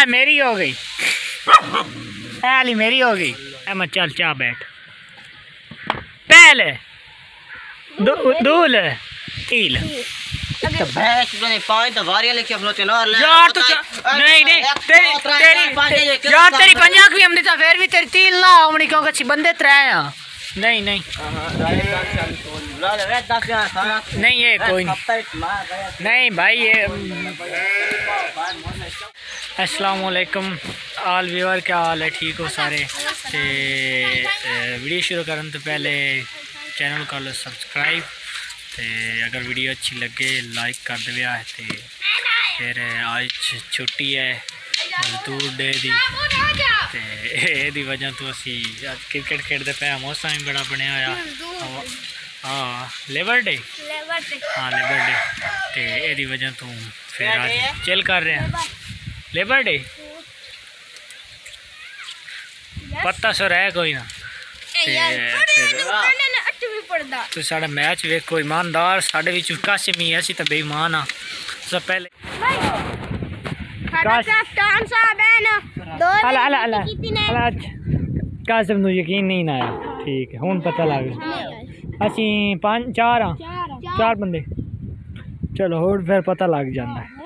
मेरी हो गई, मेरी हो गई। मैं चल चा बैठ पहले दूल ईल तो भैंस मैंने पानी तो वारियां लेके अपनो चलो यार तो नहीं नहीं तेरी यार तेरी पंजाब भी हमने तो फिर भी तेरी तीन ना हमने क्योंकि अच्छी बंदे त्रै आ नहीं नहीं नहीं ये कोई नहीं भाई ये अस्सलाम वालेकुम आल व्यूअर क्या हाल है ठीक हो सारे ते वीडियो शुरू करने तो पहले चैनल कर लो सब्सक्राइब ते अगर वीडियो अच्छी लगे लाइक कर दे ते फिर आज छुट्टी है मजदूर डे दी वजह तो असी क्रिकेट खेलते पे मौसम भी बड़ा बनया होया हाँ लेबर डे हाँ लेबर डे ते एदी वजह तो फिर आज चिल कर रहे हैं लेबर डे पता सो रहा कोई ना तो साढ़ा मैच वेखो ईमानदार साढ़े विच कासिम ही असी तो बेईमान हाँ सब पहले कासिम नूं यकीन नहीं आया ठीक है हुण पता लग असी चार हाँ चार बंदे चलो हुण फिर पता लग जाता है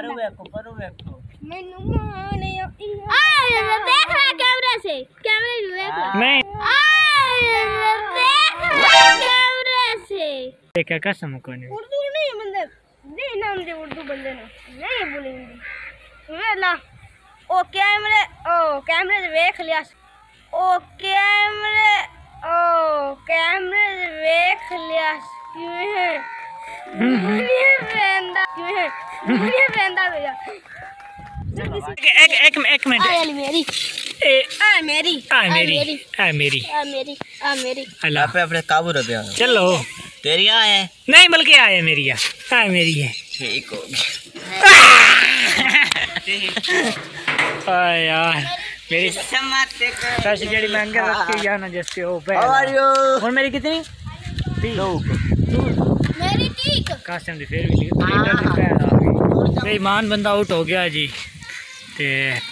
क्या कसम को नहीं उर्दू नहीं बंदे नहीं नाम दे उर्दू बंदे नहीं बोलेंगे वेला ओ कैमरे देख लिया ओ कैमरे देख लिया क्यों है दुनिया बेंदा भैया एक मिनट मेरी अल्लाह पे अपने काबू रखियो चलो तेरी है नहीं बल्कि आए मेरी है मेरी है ठीक हो यार मेरी पैसे जड़ी महंगे रख के यार ना जैसे हो पे और मेरी कितनी मेरी ठीक कासिम दी फिर भी बेईमान बंदा आउट हो गया जी ते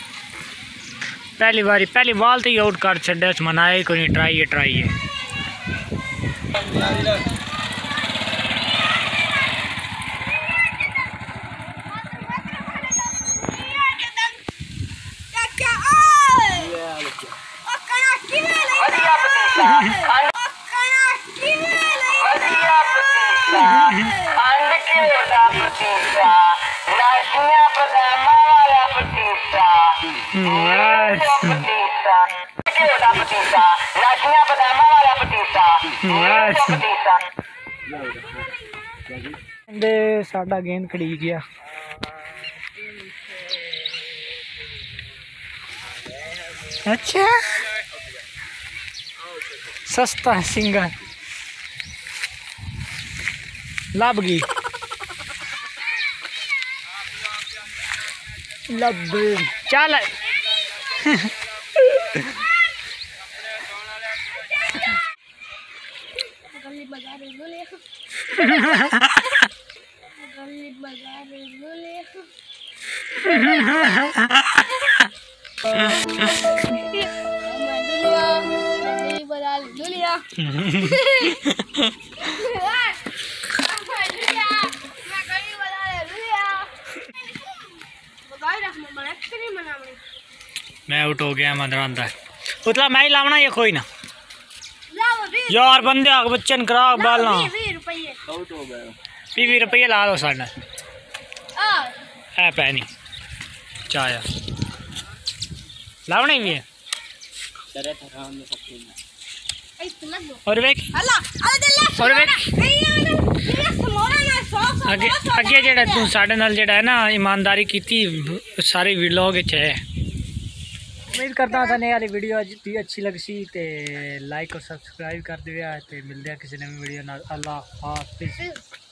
पहली बॉल तो ही आउट कर छड़े मनाया कोई ट्राई है साडा गेंद खड़ी गया अच्छा सस्ता सिंगल लब गई लब चल मैं आउट हो गया मदर उतला मैं ही लावना ये कोई ना यार बंदे आग बच्चन करा बालना 20 रुपये ला लो साढ़े है पैनी चाया लावने भी है और अगे जेड़ा तू साढ़े नाल जेड़ा है ना ईमानदारी की सारी व्लॉग है उम्मीद करता था नई वाली वीडियो अच्छी लगी तो लाइक और सब्सक्राइब कर दिया मिलते हैं किसी नई वीडियो। अल्लाह हाफिज़।